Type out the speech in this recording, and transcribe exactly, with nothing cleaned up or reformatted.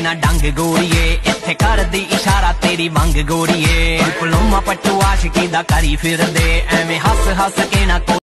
ना डंग गोरीए इत्थे कर दी इशारा तेरी मंग गोरीए डिप्लोमा पट्टू आशिकी दा करी फिर दे एवें हस हस के ना